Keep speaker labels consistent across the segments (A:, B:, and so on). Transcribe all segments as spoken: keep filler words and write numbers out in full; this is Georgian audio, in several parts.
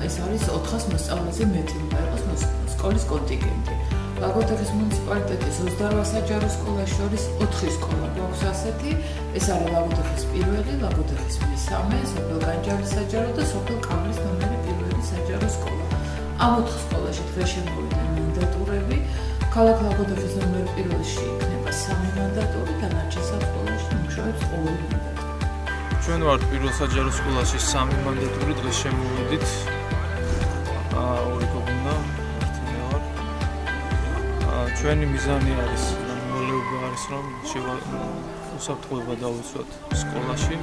A: ეს არის ოთხას მოსწავლეზე მეტი უნდა იყოს სკოლის კონტინგენტი. ლაგოდეხის მუნიციპალიტეტის ოცდაორ საჯარო სკოლას შორის ოთხი სკოლა გვაქვს ასეთი. ეს არის ლაგოდეხის პირველი, ლაგოდეხის მესამე, სოფელ განჯავის საჯარო და სოფელ კამლის ნომერი პირველი საჯარო სკოლა. ამ ოთხ სკოლაში დღეს შემოვიდნენ მანდატურები. ქალაქ ლაგოდეხის ნომერ პირველში იქნება სამი მანდატური, დანარჩენ სკოლაში მუშაობს ყოველი მანდატური.
B: ჩვენ ვართ პირველ საჯარო სკოლაში სამი მანდატური, დღეს შემოვიდით. აა ორი გოგონა, ერთი ვარ. აა ჩვენი მიზანი არის, მოლეობა არის, რომ უსაფრთხოება დავუცვათ სკოლაში.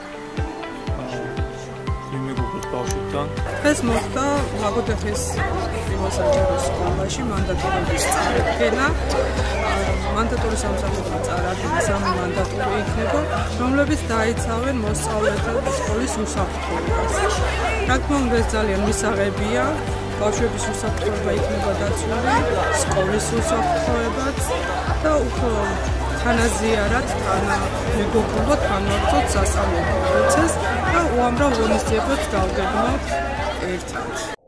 B: მიმეგობროთ ბავშვებთან.
C: დღეს მოხდა ლაგოდეხის პირველ საჯარო სკოლაში მანდატურების წარდგენა. მანდატურის სამსახურში წარადგენა სამი მანდატური იქნება, რომლებიც დაიცავენ მოსწავლეთა სკოლის უსაფრთხოებას. რა თქმა უნდა, ეს ძალიან მისაღებია. ბავშვების უსაფრთხოება იქნება დაცული, სკოლის უსაფრთხოებაც და უფრო თანაზიარად, თანამეგობრულად განვაგრძოთ სასწავლებლო პროცესს და უამრავ ღონისძიებებს გავგებნოთ ერთად.